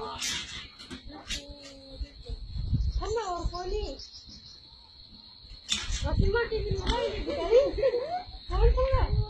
Ano, Poli? Masih mati di mana ini? Dari? Kamu enggak?